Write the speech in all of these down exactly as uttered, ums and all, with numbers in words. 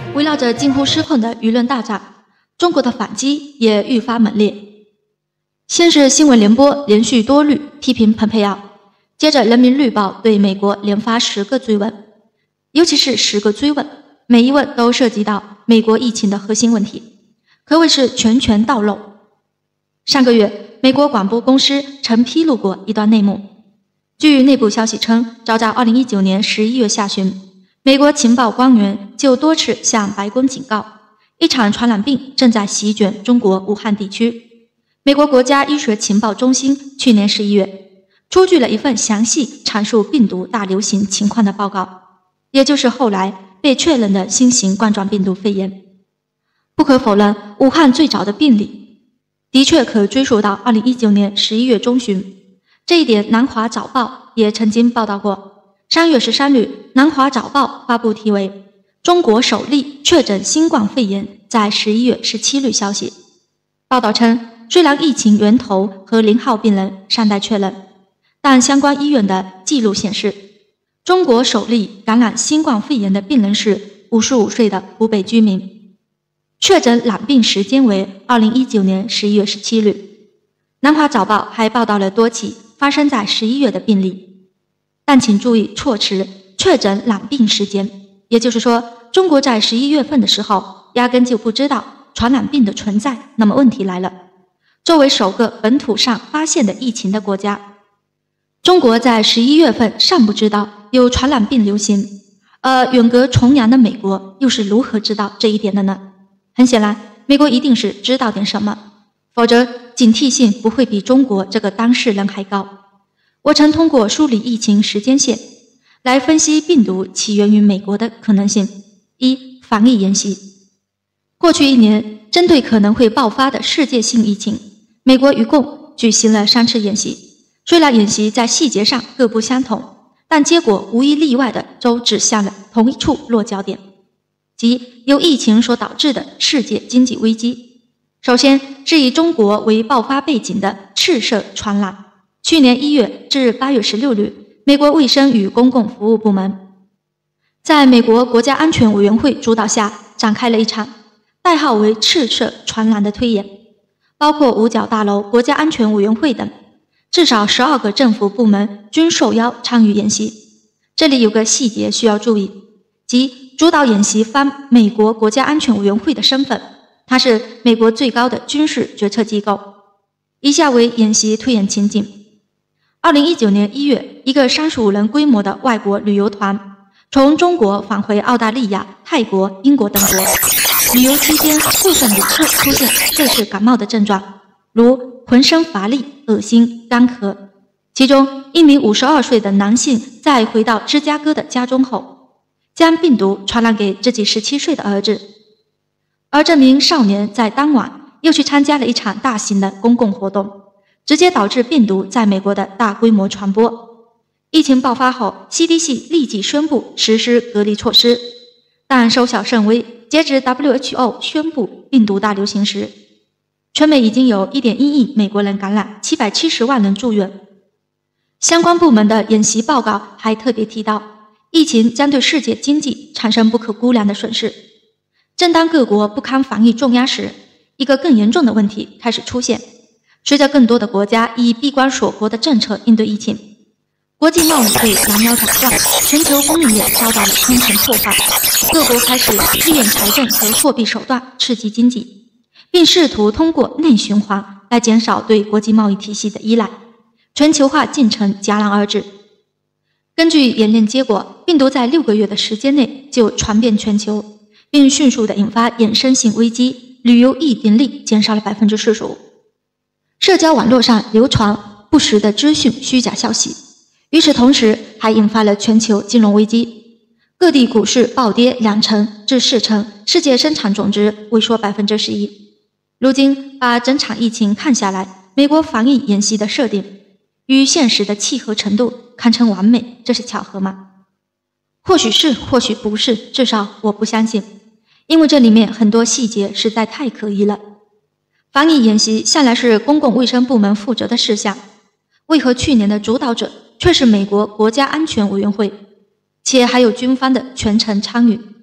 围绕着近乎失控的舆论大战，中国的反击也愈发猛烈。先是新闻联播连续多律批评蓬佩奥，接着人民日报对美国连发十个追问，尤其是十个追问，每一问都涉及到美国疫情的核心问题，可谓是拳拳到肉。上个月，美国广播公司曾披露过一段内幕。据内部消息称，早在二零一九年十一月下旬，美国情报官员就多次向白宫警告，一场传染病正在席卷中国武汉地区。美国国家医学情报中心去年十一月出具了一份详细阐述病毒大流行情况的报告，也就是后来被确认的新型冠状病毒肺炎。不可否认，武汉最早的病例的确可追溯到二零一九年十一月中旬，这一点南华早报也曾经报道过。三月十三日，南华早报发布题为中国首例确诊新冠肺炎在十一月十七日消息。报道称，虽然疫情源头和零号病人尚待确认，但相关医院的记录显示，中国首例感染新冠肺炎的病人是五十五岁的湖北居民，确诊染病时间为二零一九年十一月十七日。南华早报还报道了多起发生在十一月的病例，但请注意措辞，确诊染病时间，也就是说，中国在十一月份的时候压根就不知道传染病的存在。那么问题来了，作为首个本土上发现的疫情的国家，中国在十一月份尚不知道有传染病流行，而远隔重洋的美国又是如何知道这一点的呢？很显然，美国一定是知道点什么，否则警惕性不会比中国这个当事人还高。我曾通过梳理疫情时间线来分析病毒起源于美国的可能性。一、防疫演习。过去一年，针对可能会爆发的世界性疫情，美国一共举行了三次演习。虽然演习在细节上各不相同，但结果无一例外的都指向了同一处落脚点，即由疫情所导致的世界经济危机。首先是以中国为爆发背景的赤色传染。去年一月至八月十六日，美国卫生与公共服务部门在美国国家安全委员会主导下展开了一场代号为赤色传染的推演，包括五角大楼、国家安全委员会等，至少十二个政府部门均受邀参与演习。这里有个细节需要注意，即主导演习方美国国家安全委员会的身份，它是美国最高的军事决策机构。以下为演习推演情景。二零一九年一月，一个三十五人规模的外国旅游团从中国返回澳大利亚、泰国、英国等国。旅游期间，部分旅客出现类似感冒的症状，如浑身乏力、恶心、干咳。其中一名五十二岁的男性在回到芝加哥的家中后，将病毒传染给自己十七岁的儿子，而这名少年在当晚又去参加了一场大型的公共活动，直接导致病毒在美国的大规模传播。疫情爆发后 ，C D C 立即宣布实施隔离措施，但收效甚微。截至 W H O 宣布病毒大流行时，全美已经有 一点一亿美国人感染，七百七十万人住院。相关部门的演习报告还特别提到，疫情将对世界经济产生不可估量的损失。正当各国不堪防疫重压时，一个更严重的问题开始出现。随着更多的国家以闭关锁国的政策应对疫情，国际贸易被拦腰斩断，全球供应链遭到了空前破坏。各国开始利用财政和货币手段刺激经济，并试图通过内循环来减少对国际贸易体系的依赖。全球化进程戛然而止。根据演练结果，病毒在六个月的时间内就传遍全球，并迅速地引发衍生性危机，旅游易点率减少了 百分之四十五。社交网络上流传不实的资讯、虚假消息，与此同时还引发了全球金融危机，各地股市暴跌两成至四成，世界生产总值萎缩 百分之十一。如今把整场疫情看下来，美国防疫演习的设定与现实的契合程度堪称完美，这是巧合吗？或许是，或许不是，至少我不相信，因为这里面很多细节实在太可疑了。防疫演习向来是公共卫生部门负责的事项，为何去年的主导者却是美国国家安全委员会，且还有军方的全程参与？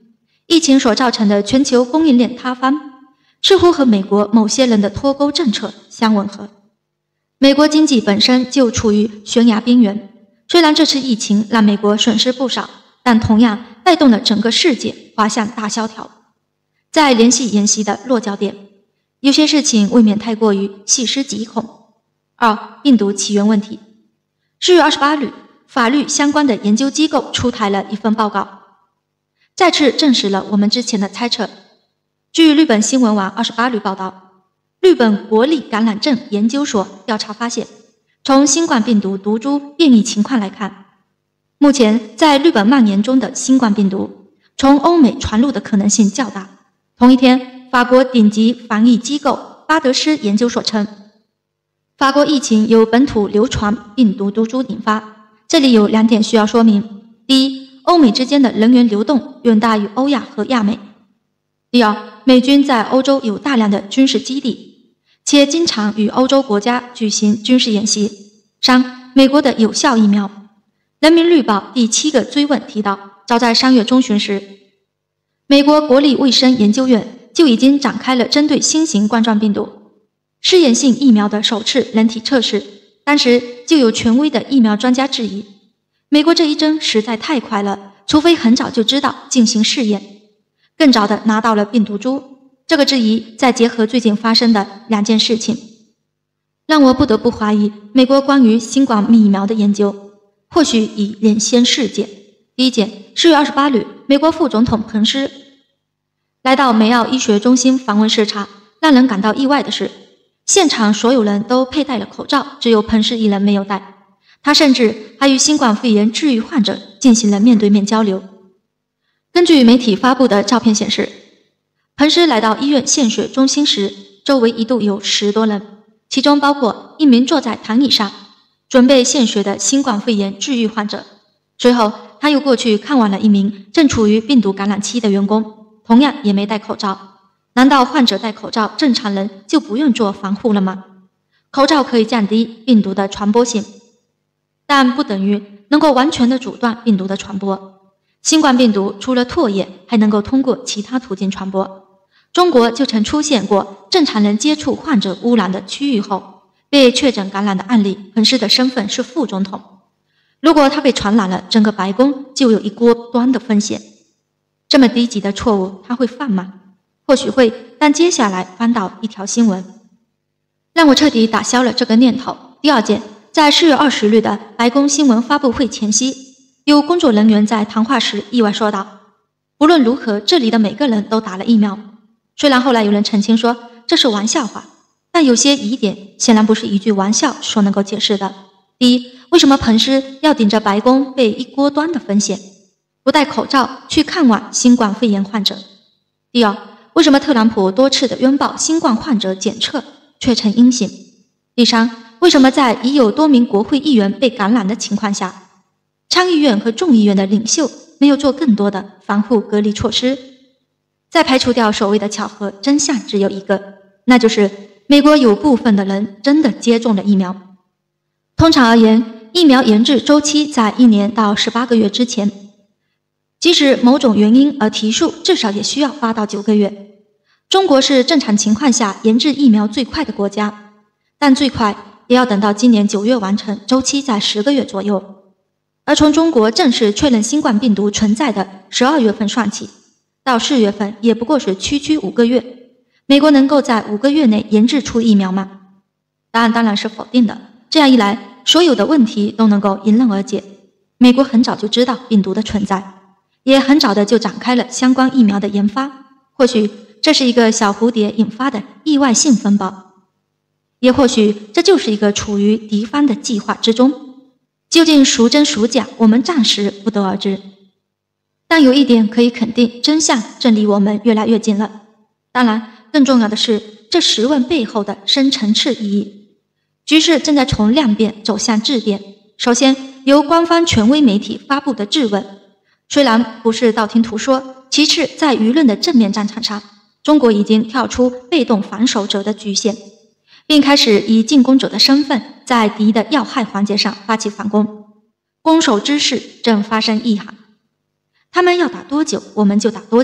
疫情所造成的全球供应链塌方，似乎和美国某些人的脱钩政策相吻合。美国经济本身就处于悬崖边缘，虽然这次疫情让美国损失不少，但同样带动了整个世界滑向大萧条。在联系演习的落脚点，有些事情未免太过于细思极恐。二、病毒起源问题。四月二十八日，法律相关的研究机构出台了一份报告，再次证实了我们之前的猜测。据日本新闻网二十八日报道，日本国立感染症研究所调查发现，从新冠病毒毒株变异情况来看，目前在日本蔓延中的新冠病毒从欧美传入的可能性较大。同一天，法国顶级防疫机构巴德斯研究所称，法国疫情由本土流传病毒毒株引发。这里有两点需要说明：第一，欧美之间的人员流动远大于欧亚和亚美；第二，美军在欧洲有大量的军事基地，且经常与欧洲国家举行军事演习。三、美国的有效疫苗。人民日报第七个追问提到，早在三月中旬时，美国国立卫生研究院就已经展开了针对新型冠状病毒试验性疫苗的首次人体测试。当时就有权威的疫苗专家质疑，美国这一针实在太快了，除非很早就知道进行试验，更早的拿到了病毒株。这个质疑再结合最近发生的两件事情，让我不得不怀疑美国关于新冠疫苗的研究或许已领先世界。第一件，四月二十八日，美国副总统彭斯来到梅奥医学中心访问视察。让人感到意外的是，现场所有人都佩戴了口罩，只有彭斯一人没有戴。他甚至还与新冠肺炎治愈患者进行了面对面交流。根据媒体发布的照片显示，彭斯来到医院献血中心时，周围一度有十多人，其中包括一名坐在躺椅上准备献血的新冠肺炎治愈患者。随后他又过去看望了一名正处于病毒感染期的员工，同样也没戴口罩。难道患者戴口罩，正常人就不用做防护了吗？口罩可以降低病毒的传播性，但不等于能够完全的阻断病毒的传播。新冠病毒除了唾液，还能够通过其他途径传播。中国就曾出现过正常人接触患者污染的区域后被确诊感染的案例。彭斯的身份是副总统，如果他被传染了，整个白宫就有一锅端的风险。这么低级的错误他会犯吗？或许会，但接下来翻到一条新闻，让我彻底打消了这个念头。第二件，在四月二十日的白宫新闻发布会前夕，有工作人员在谈话时意外说道，无论如何，这里的每个人都打了疫苗。虽然后来有人澄清说这是玩笑话，但有些疑点显然不是一句玩笑所能够解释的。第一，为什么彭斯要顶着白宫被一锅端的风险，不戴口罩去看望新冠肺炎患者？第二，为什么特朗普多次的拥抱新冠患者检测却呈阴性？第三，为什么在已有多名国会议员被感染的情况下，参议院和众议院的领袖没有做更多的防护隔离措施？再排除掉所谓的巧合，真相只有一个，那就是美国有部分的人真的接种了疫苗。通常而言，疫苗研制周期在一年到十八个月之前，即使某种原因而提速，至少也需要八到九个月。中国是正常情况下研制疫苗最快的国家，但最快也要等到今年九月完成，周期在十个月左右。而从中国正式确认新冠病毒存在的十二月份算起，到四月份也不过是区区五个月。美国能够在五个月内研制出疫苗吗？答案当然是否定的。这样一来，所有的问题都能够迎刃而解。美国很早就知道病毒的存在，也很早的就展开了相关疫苗的研发。或许这是一个小蝴蝶引发的意外性风暴，也或许这就是一个处于敌方的计划之中。究竟孰真孰假，我们暂时不得而知。但有一点可以肯定，真相正离我们越来越近了。当然，更重要的是这十问背后的深层次意义。局势正在从量变走向质变。首先，由官方权威媒体发布的质问，虽然不是道听途说，其次在舆论的正面战场上，中国已经跳出被动防守者的局限，并开始以进攻者的身份在敌的要害环节上发起反攻。攻守之势正发生异行，他们要打多久，我们就打多久。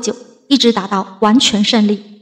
一直打到完全胜利。